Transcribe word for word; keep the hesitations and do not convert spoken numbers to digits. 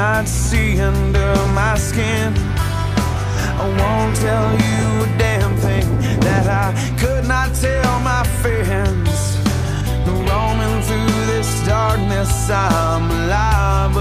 cannot see under my skin. I won't tell you a damn thing that I could not tell my friends. Roaming through this darkness, I'm alive,